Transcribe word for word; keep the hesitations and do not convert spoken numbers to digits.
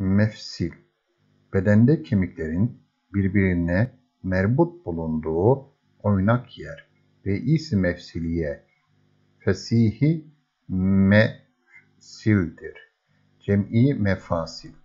Mefsil, bedende kemiklerin birbirine merbut bulunduğu oynak yer. Reis-i mefsiliye, fesihi mefsildir. Cem'i mefasil.